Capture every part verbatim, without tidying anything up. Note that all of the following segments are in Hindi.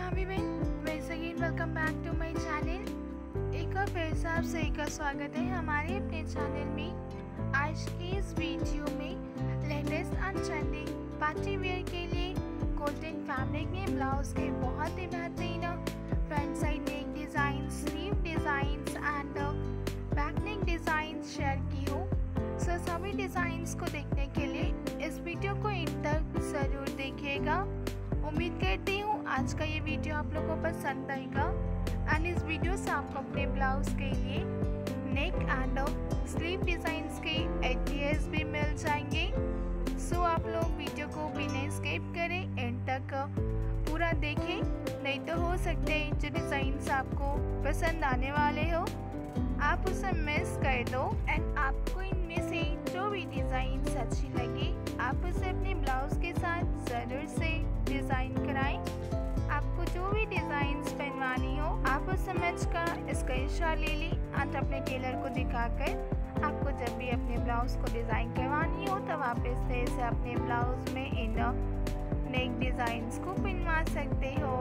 Everyone, once again welcome back to my channel. एक बार फिर से आप सभी का स्वागत है हमारे अपने चैनल में। आज की इस वीडियो में latest and trending party wear के लिए गोल्डन फैब्रिक में ब्लाउज के बहुत ही बेहतरीन front side neck design, sleeve designs and back neck design share की हो। सो सभी डिज़ाइंस को देखने के लिए इस वीडियो को इन तक ज़रूर देखिएगा। उम्मीद करती हूँ आज का ये वीडियो आप लोगों को पसंद आएगा एंड इस वीडियो से आपको अपने ब्लाउज के लिए नेक एंड स्लीव डिज़ाइंस के आइडियाज़ भी मिल जाएंगे। सो आप लोग वीडियो को बिना स्किप करें, एंड तक पूरा देखें, नहीं तो हो सकते हैं जो डिज़ाइंस आपको पसंद आने वाले हो आप उसे मिस कर दो एंड आपको इनमें से जो भी डिज़ाइन अच्छी लगे आप उसे अपने ब्लाउज के साथ ज़रूर से डिज़ाइन कराएं। आपको जो भी डिज़ाइंस बनवानी हो आप उस समझ का स्क्रीनशॉट ले लें और अपने टेलर को दिखाकर आपको जब भी अपने ब्लाउज को डिज़ाइन करवानी हो तब आप इस तरह से अपने ब्लाउज में इन नेक डिज़ाइंस को बनवा सकते हो।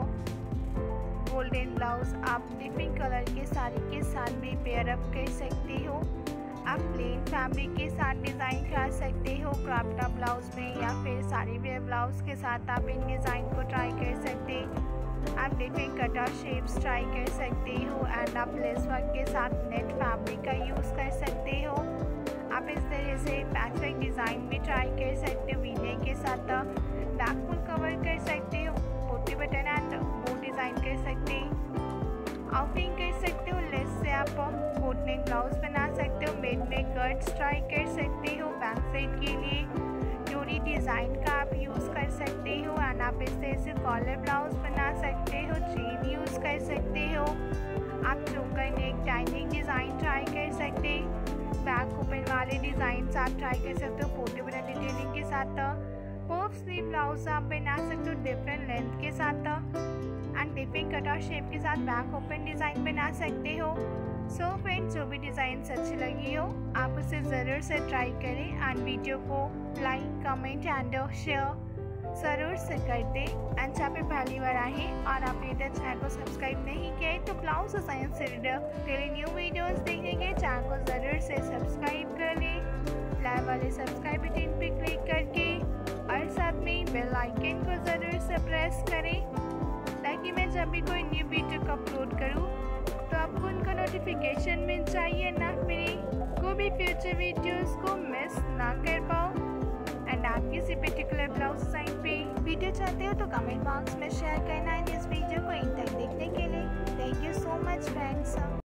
गोल्डन ब्लाउज आप डिफरेंट कलर के साड़ी के साथ भी पेयर अप कर सकते हो। आप प्लेन फैब्रिक के साथ डिज़ाइन कर सकते हो क्रॉप टॉप ब्लाउज में, या फिर साड़ी वेयर ब्लाउज के साथ आप इन डिज़ाइन को ट्राई कर सकते हो। आप डिफरेंट कटर शेप्स ट्राई कर सकते हो एंड आप लेस वर्क के साथ नेट फैब्रिक का यूज़ कर सकते हो। आप इस तरह से पैचवर्क डिज़ाइन भी ट्राई कर सकते हो। वीने के साथ बैक फुल कवर कर सकते हो, पोटी बटन एंड बो डिज़ाइन कर सकते हो, आउटिंग कर सकते हो। लेस से आप बोट नेक ब्लाउज बना सकते हो, मेड में कट्स ट्राई कर सकते हो। बैक साइड के लिए डोरी डिज़ाइन का आप यूज़ कर सकते हो एंड आप इस तरह से कॉलर ब्लाउज बना सकते हो, चेन यूज़ कर सकते हो। आप चोकर नेक टाइनिंग डिज़ाइन ट्राई कर सकते हो। बैक ओपन वाले डिज़ाइन आप ट्राई कर सकते हो पोर्टेबल डिटेलिंग के साथ। पफ स्लीव ब्लाउज आप बना सकते हो डिफरेंट लेंथ के साथ एंड डिफरेंट कटर शेप के साथ बैक ओपन डिज़ाइन बना सकते हो। सो so फ्रेंड्स, जो भी डिज़ाइन अच्छी लगी हो आप उसे ज़रूर से ट्राई करें एंड वीडियो को लाइक, कमेंट एंड शेयर ज़रूर से कर दें। एंड जहाँ पे पहली बार आए और आपने इधर चैनल को सब्सक्राइब नहीं किया है तो ब्लाउज साइंस से रिलेटेड न्यू वीडियोस देखने के चैनल को ज़रूर से सब्सक्राइब कर लें लाइव वाले सब्सक्राइब बटन पे क्लिक करके, और साथ में बेल आइकन को ज़रूर से प्रेस करें ताकि मैं जब भी कोई न्यू वीडियो को अपलोड करूं तो आपको उनका नोटिफिकेशन मिल जाए ना मेरी कोई भी फ्यूचर वीडियोस को मिस ना कर पाओ। एंड आप किसी पर्टिकुलर ब्लाउज डिज़ाइन पे वीडियो चाहते हो तो कमेंट बॉक्स में शेयर करना